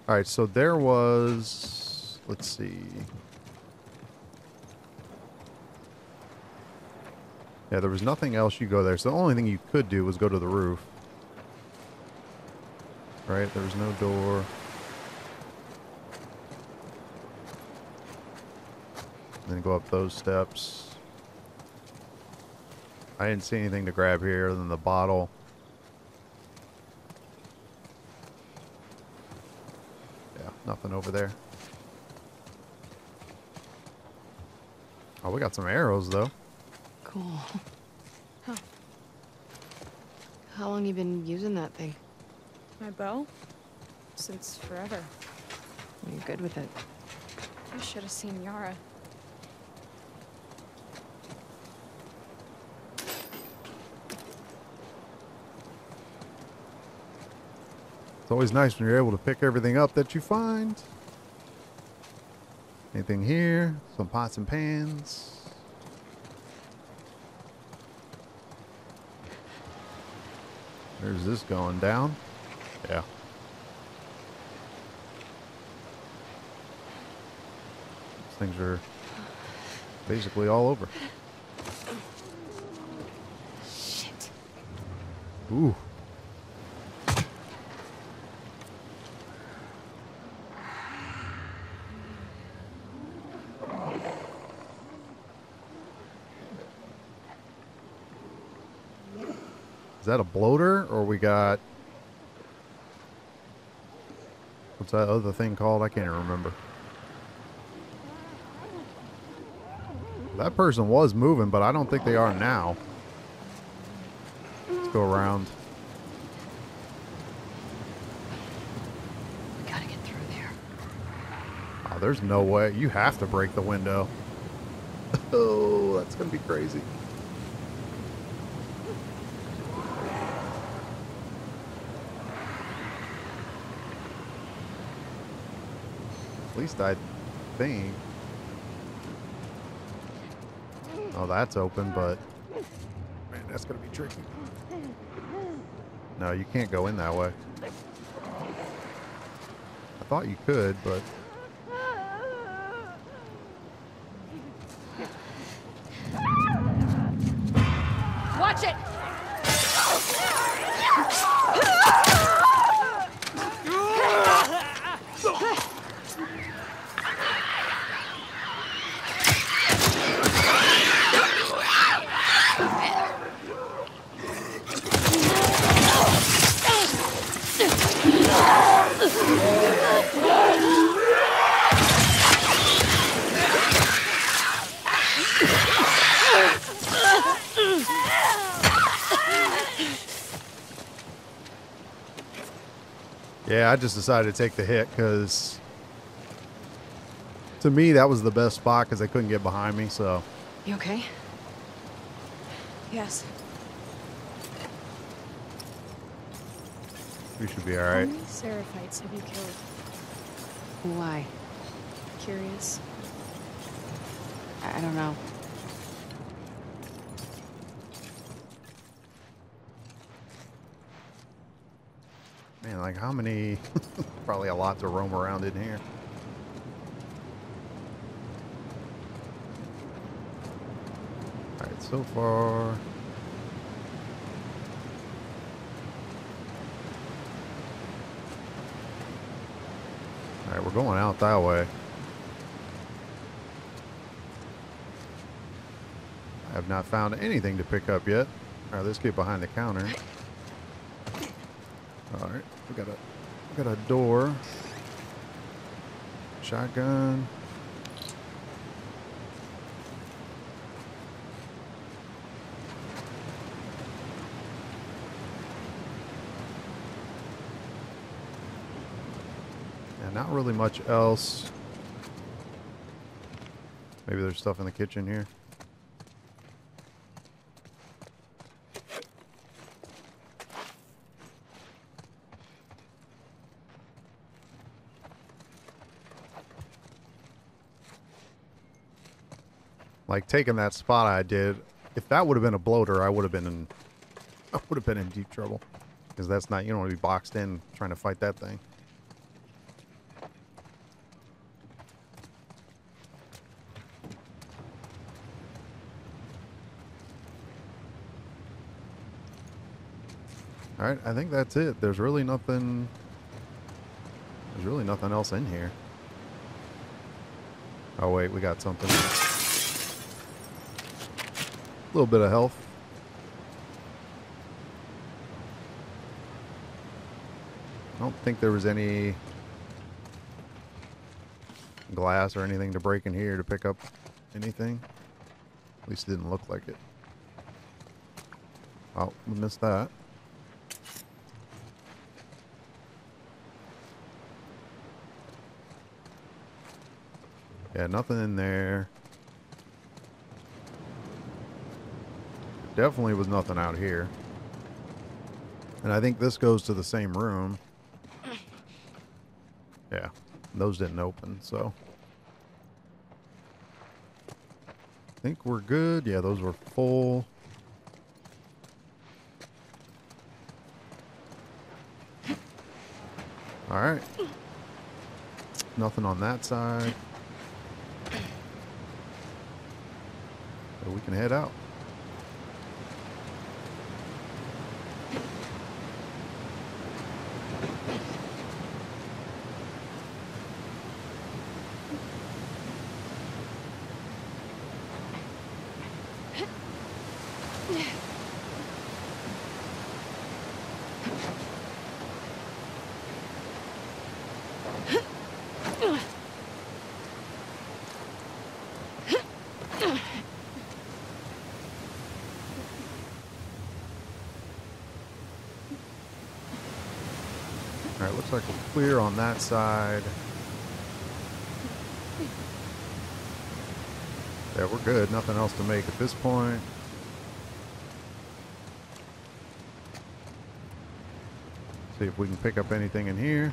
Alright, so there was... Let's see. Yeah, there was nothing else you go there. So the only thing you could do was go to the roof. Right? There was no door. Then go up those steps. I didn't see anything to grab here other than the bottle. Yeah, nothing over there. Oh, we got some arrows though. Cool. Huh. How long you been using that thing? My bow? Since forever. You're good with it. You should have seen Yara. It's always nice when you're able to pick everything up that you find. Anything here? Some pots and pans. Where's this going down? Yeah. These things are basically all over. Shit. Ooh. Is that a bloater, or we got... What's that other thing called? I can't even remember. That person was moving, but I don't think they are now. Let's go around. We gotta get through there. Oh, there's no way. You have to break the window. Oh, that's going to be crazy. At least I think. Oh, that's open, but man, that's gonna be tricky. No, you can't go in that way. I thought you could, but Watch it! yeah, I just decided to take the hit because to me that was the best spot because they couldn't get behind me. So You okay? Yes. we should be all How right. many Seraphites have you killed? Why? Curious. I don't know. Man, like how many? Probably a lot to roam around in here. All right, so far. All right, we're going out that way. I have not found anything to pick up yet. All right, let's get behind the counter. All right, we got a door. Shotgun. Yeah, not really much else. Maybe there's stuff in the kitchen here. Like taking that spot I did, if that would have been a bloater, I would have been in deep trouble. Because that's not, you don't want to be boxed in trying to fight that thing. All right, I think that's it. There's really nothing. There's really nothing else in here. Oh wait, we got something. A little bit of health. I don't think there was any glass or anything to break in here to pick up anything. At least it didn't look like it. Oh, we missed that. Yeah, nothing in there. Definitely was nothing out here. And I think this goes to the same room. Yeah, those didn't open, so. I think we're good. Yeah, those were full. All right. Nothing on that side. So we can head out. Alright, looks like we're clear on that side. Yeah, we're good. Nothing else to make at this point. See if we can pick up anything in here.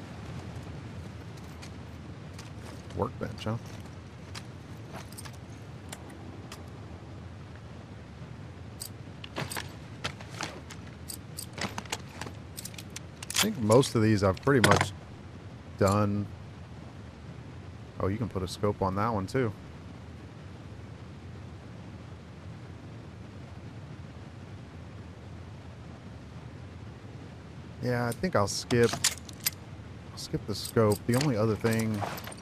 Workbench, huh? I think most of these I've pretty much done. Oh, you can put a scope on that one too. Yeah, I think I'll skip the scope. The only other thing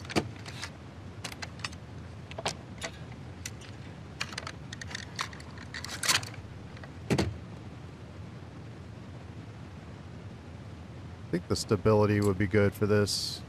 I think the stability would be good for this.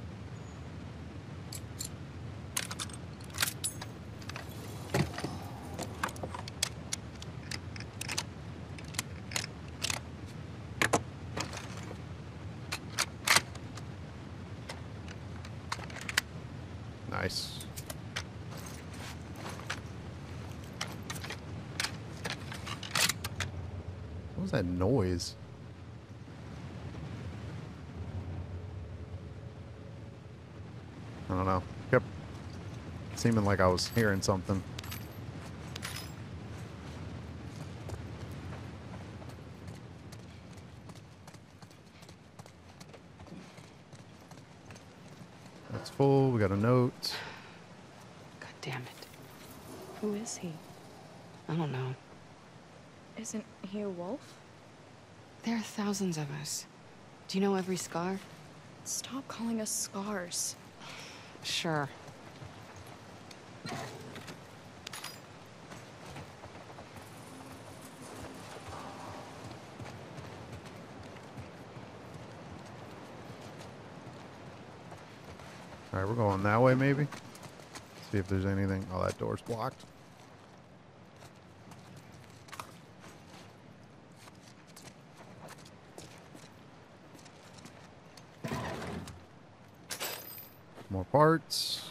Nice. What was that noise? I don't know. Kept seeming like I was hearing something. That's full. We got a note. God damn it. Who is he? I don't know. Isn't he a wolf? There are thousands of us. Do you know every scar? Stop calling us scars. Sure. All right, we're going that way maybe. See if there's anything. Oh, that door's blocked. More parts.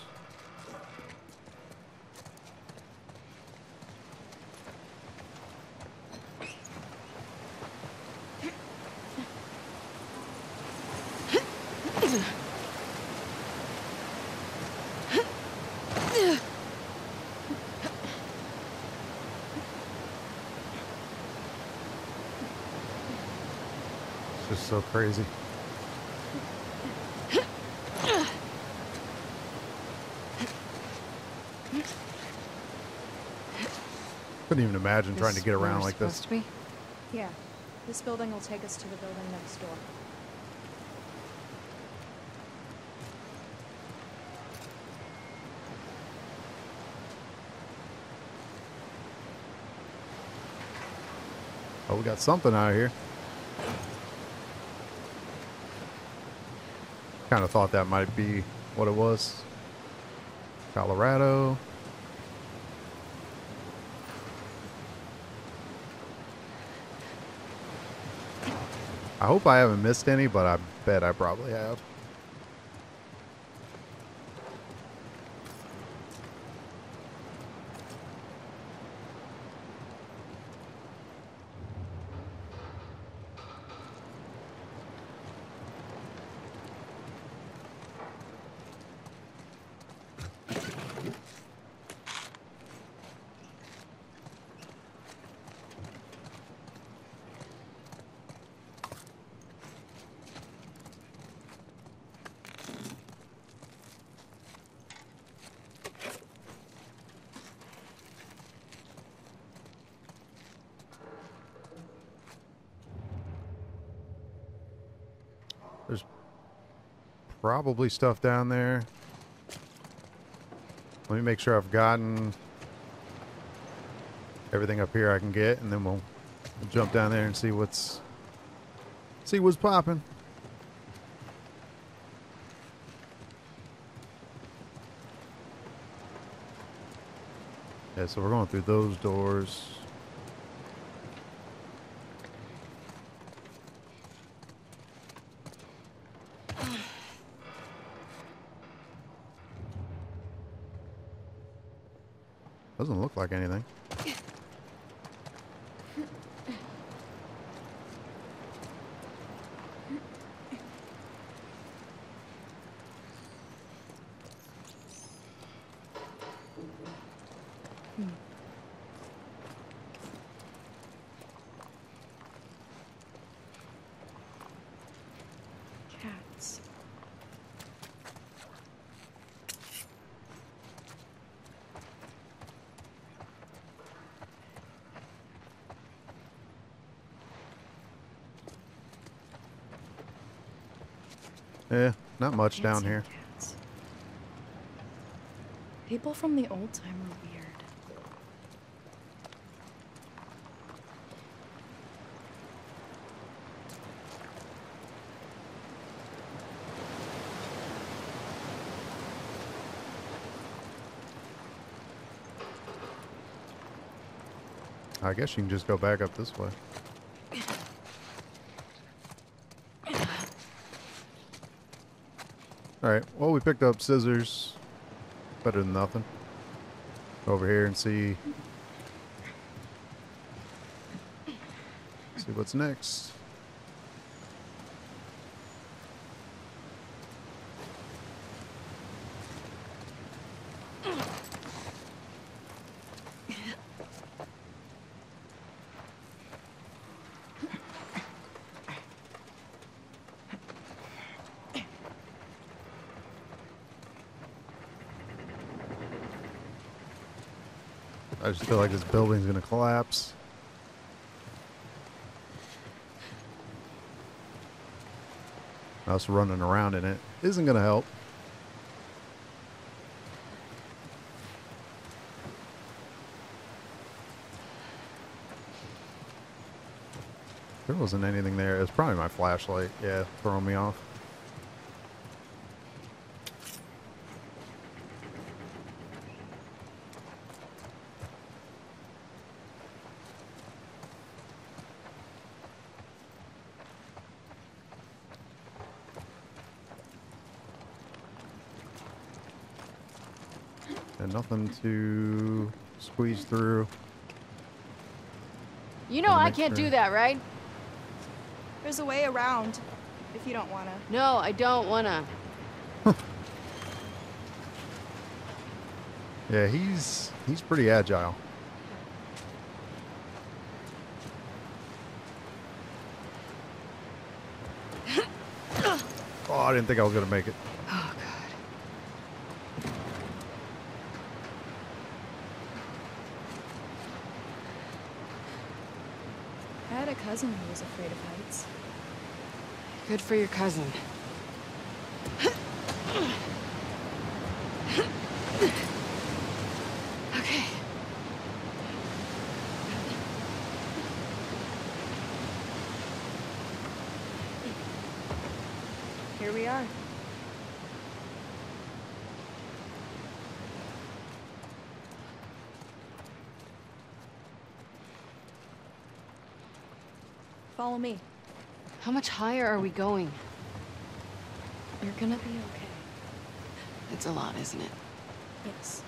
It's just so crazy. Couldn't even imagine trying to get around like this. Supposed to be? Yeah. This building will take us to the building next door. Oh, we got something out of here. Kind of thought that might be what it was. Colorado. I hope I haven't missed any, but I bet I probably have. There's probably stuff down there. Let me make sure I've gotten everything up here I can get, and then we'll jump down there and see what's popping. Yeah, so we're going through those doors. Doesn't look like anything. Cats. Yeah, not much down Fancy here. cats. People from the old time were weird. I guess you can just go back up this way. Alright, well, we picked up scissors. Better than nothing. Go over here and see what's next. I just feel like this building's gonna collapse. Us running around in it isn't gonna help. There wasn't anything there. It was probably my flashlight. Yeah, throwing me off. And nothing to squeeze through. You know I can't do that, right? There's a way around, if you don't wanna. No, I don't wanna. Yeah, he's pretty agile. Oh, I didn't think I was gonna make it. Oh, God. I had a cousin who was afraid of heights. Good for your cousin. Okay. Here we are. Follow me. How much higher are we going? You're gonna be okay. It's a lot, isn't it? Yes.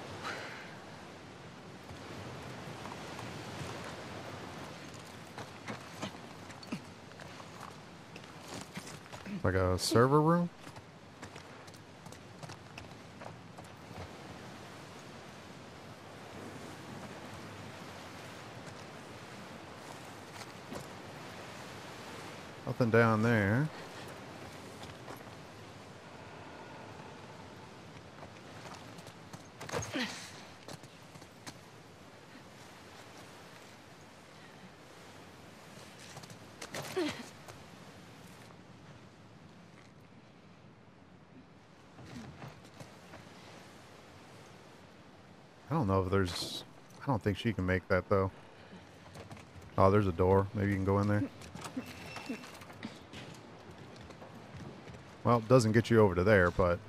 Like a server room? Nothing down there. I don't know if there's... I don't think she can make that, though. Oh, there's a door. Maybe you can go in there. Well, it doesn't get you over to there, but...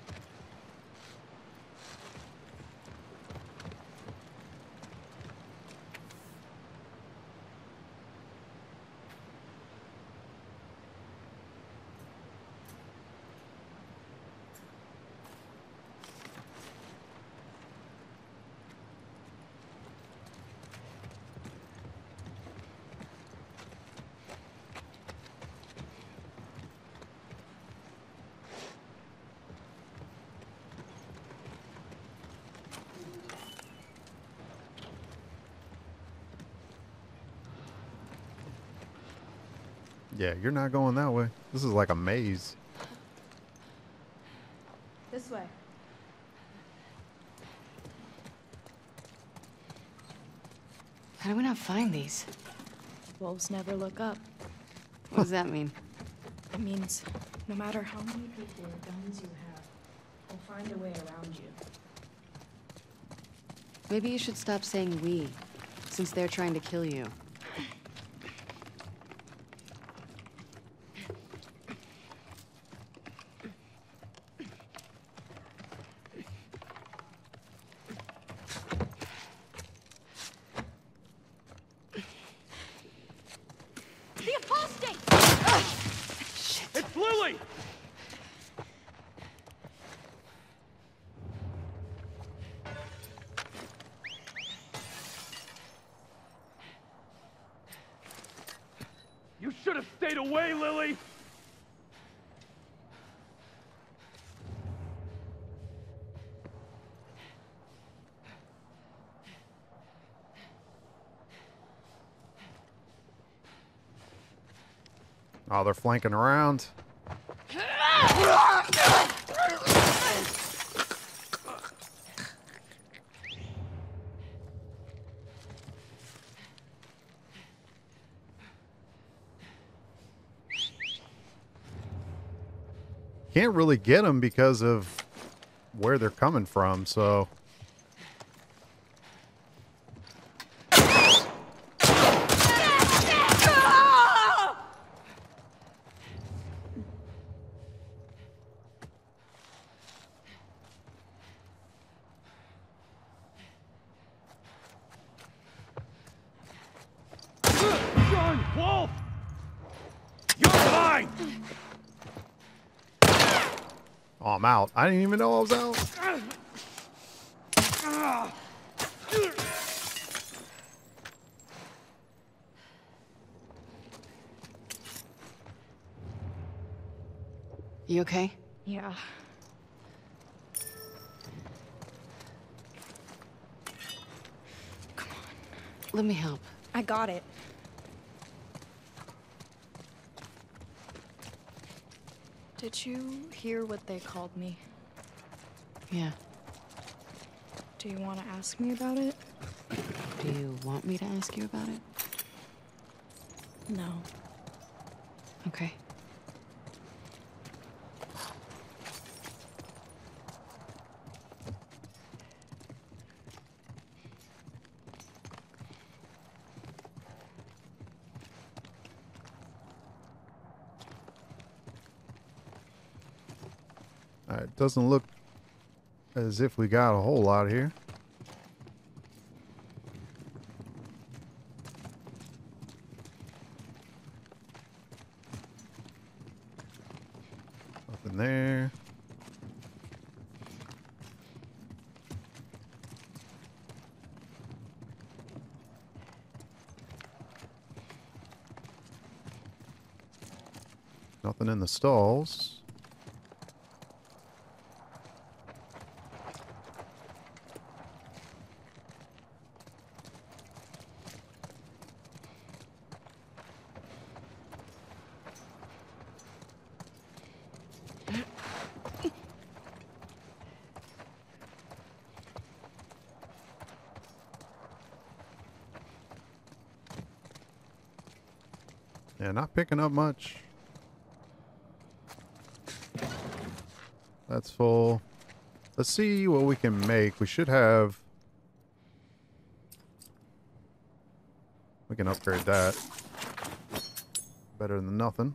Yeah, you're not going that way. This is like a maze. This way. How do we not find these? Wolves never look up. What does that mean? It means no matter how many people or guns you have, they'll find a way around you. Maybe you should stop saying we, since they're trying to kill you. The apostate! It's Lily! You should have stayed away, Lily! Oh, they're flanking around. Can't really get them because of where they're coming from, so... Run, Wolf! You're mine! Oh, I'm out. I didn't even know I was out. You okay? Yeah. Let me help. I got it. Did you hear what they called me? Yeah. Do you want to ask me about it? Do you want me to ask you about it? No. Okay. Alright, it doesn't look as if we got a whole lot here. Nothing there. Nothing in the stalls. Yeah, not picking up much. That's full. Let's see what we can make. We should have... We can upgrade that. Better than nothing.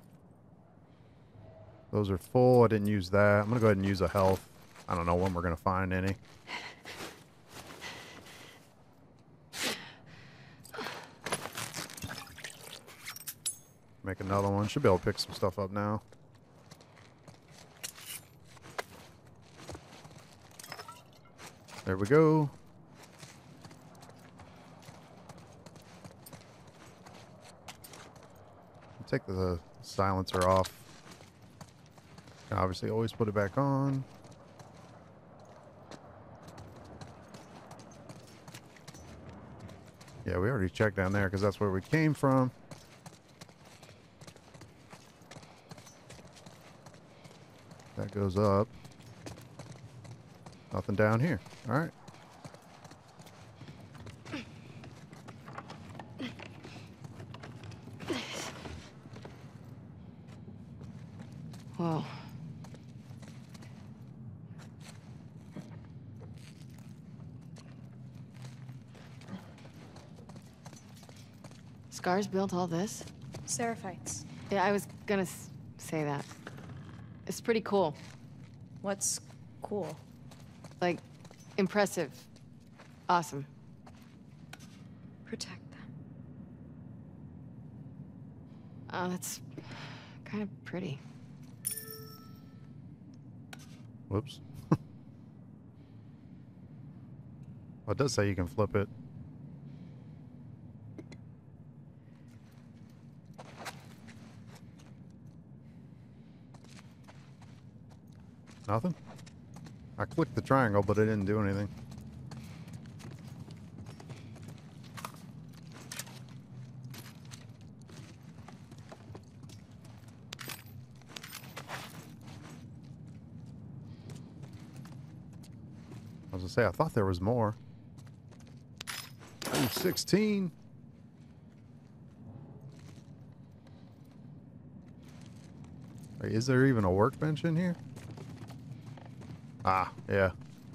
Those are full. I didn't use that. I'm going to go ahead and use a health. I don't know when we're going to find any. Make another one. Should be able to pick some stuff up now. There we go. Take the silencer off. Can obviously always put it back on. Yeah, we already checked down there because that's where we came from. That goes up. Nothing down here. All right. Whoa. Scars built all this? Seraphites. Yeah, I was gonna say that. It's pretty cool. What's cool? Like, impressive. Awesome. Protect them. Oh, that's kind of pretty. Whoops. Well, it does say you can flip it. Nothing? I clicked the triangle, but it didn't do anything. I was gonna say, I thought there was more. Oh, 16. Wait, is there even a workbench in here? Ah, yeah.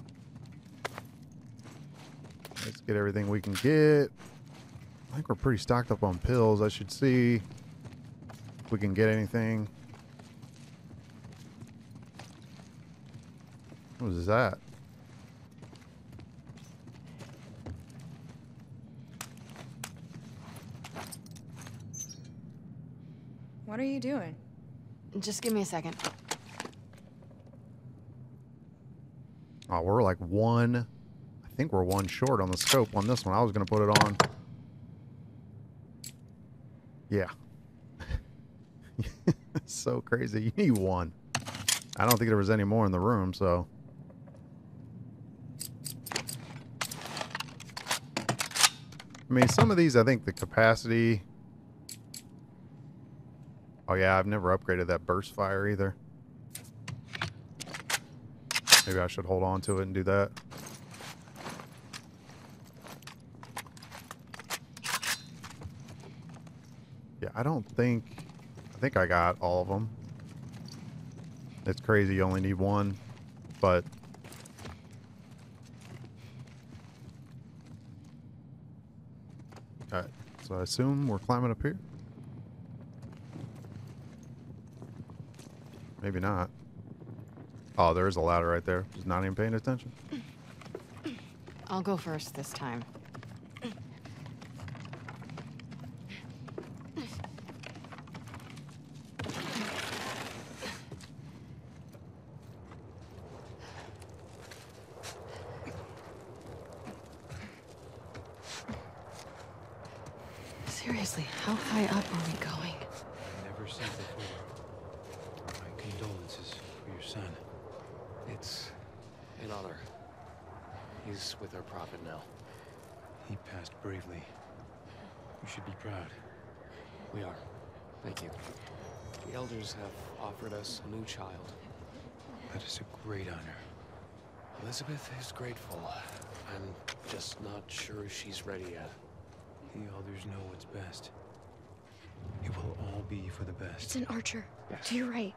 Let's get everything we can get. I think we're pretty stocked up on pills. I should see if we can get anything. What is that? What are you doing? Just give me a second. Oh, we're like one. I think we're one short on the scope on this one. I was going to put it on. Yeah. So crazy. You need one. I don't think there was any more in the room, so. I mean, some of these, I think the capacity. Oh, yeah, I've never upgraded that burst fire either. Maybe I should hold on to it and do that. I don't think... I think I got all of them. It's crazy you only need one, but... Alright, so I assume we're climbing up here? Maybe not. Oh, there is a ladder right there. Just not even paying attention. I'll go first this time. Seriously, how high up are we going? Never seen before. My condolences for your son. It's an honor. He's with our prophet now. He passed bravely. You should be proud. We are. Thank you. The elders have offered us a new child. That is a great honor. Elizabeth is grateful. I'm just not sure she's ready yet. The elders know what's best. It will all be for the best. It's an archer. Yes. To your right.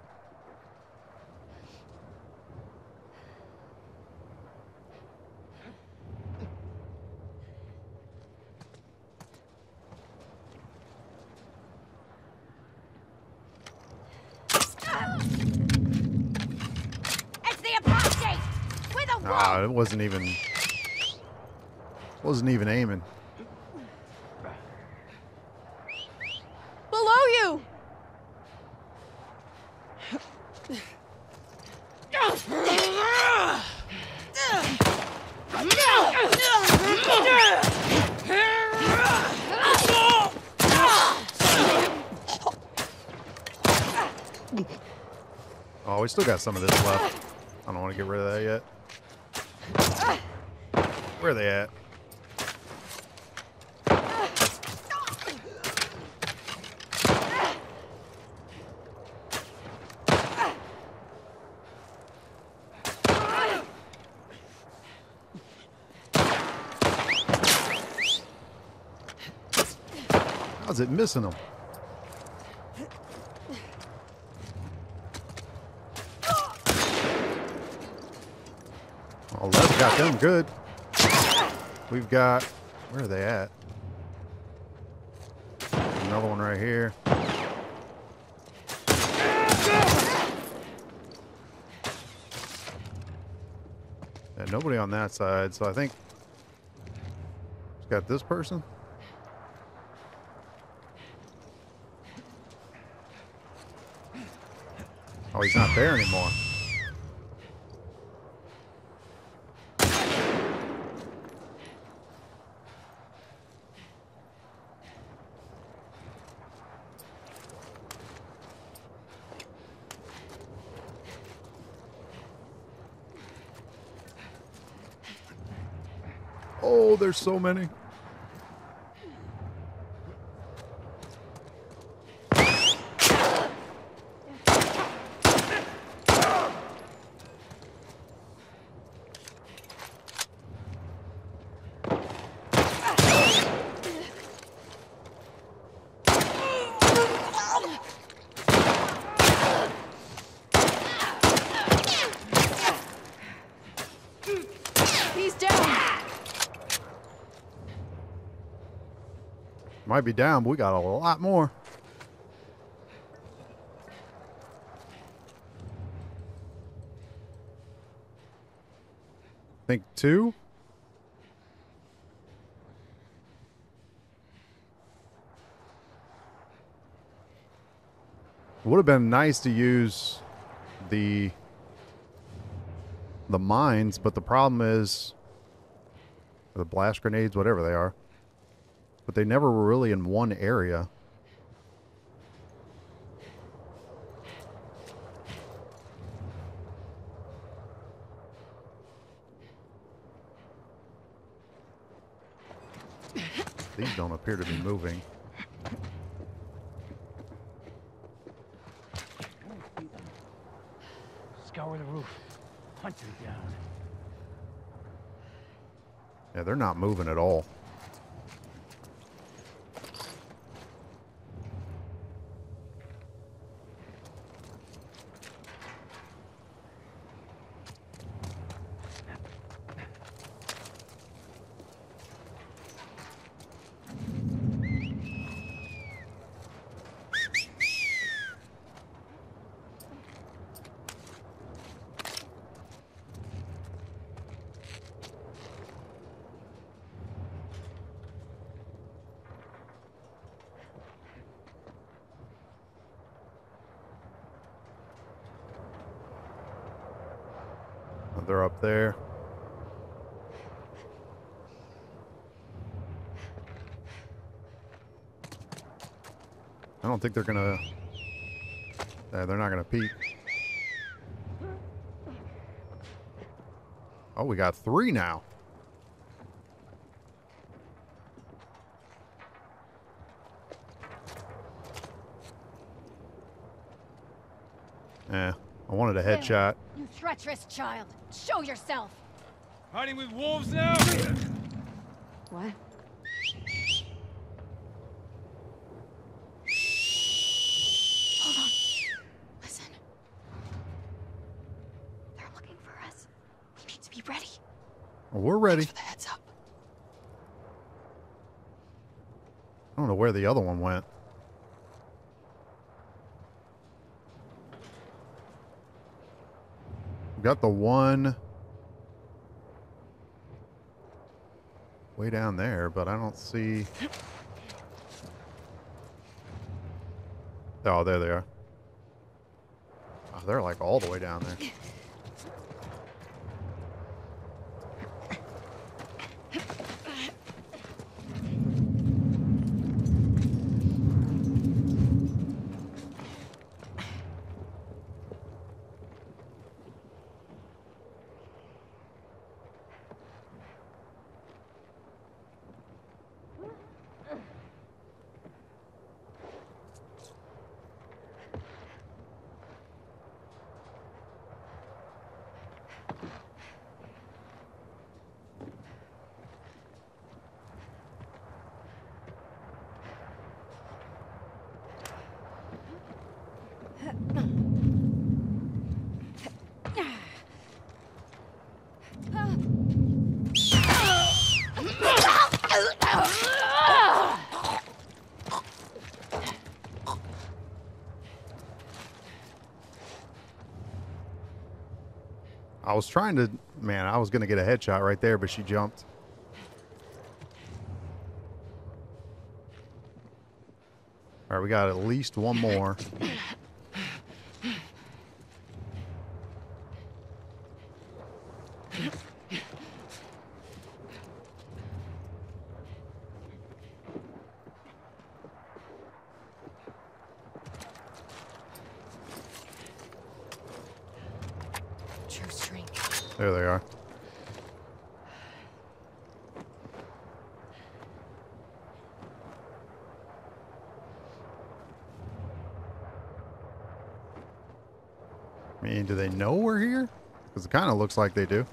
It's the apostate! With a rope! Ah, it wasn't even aiming. Below you! Oh, we still got some of this left. I don't want to get rid of that yet. Where are they at? How's it missing them? Oh, Lev got them good. We've got... Where are they at? Another one right here. Yeah, nobody on that side, so I think... It's got this person. Oh, he's not there anymore. Oh, there's so many. He's down! Might be down, but we got a lot more. Think 2? Would have been nice to use the mines, but the problem is the blast grenades, whatever they are. But they never were really in one area. These don't appear to be moving. Scour the roof. Hunt them down. Yeah, they're not moving at all. They're up there. I don't think they're gonna... they're not gonna peek. Oh, we got 3 now. I wanted a headshot. You treacherous child. Show yourself. Hiding with wolves now? What? Hold on. Listen. They're looking for us. We need to be ready. Well, we're ready. Thanks for the heads up. I don't know where the other one went. We got the one way down there, but I don't see... Oh, there they are. Oh, they're like all the way down there. I was trying to, man, I was going to get a headshot right there, but she jumped. All right, we got at least one more. True strength. There they are. I mean, do they know we're here? Because it kind of looks like they do.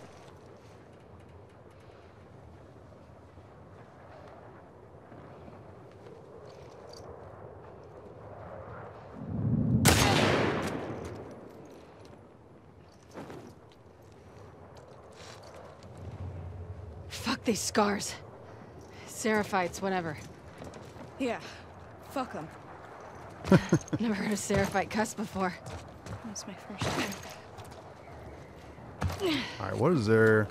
Fuck these scars. Seraphites, whatever. Yeah, fuck them. Never heard a Seraphite cuss before. That's my first time. All right, what is there?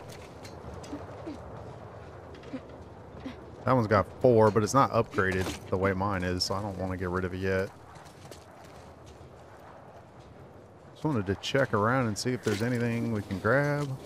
That one's got 4, but it's not upgraded the way mine is, so I don't want to get rid of it yet. Just wanted to check around and see if there's anything we can grab.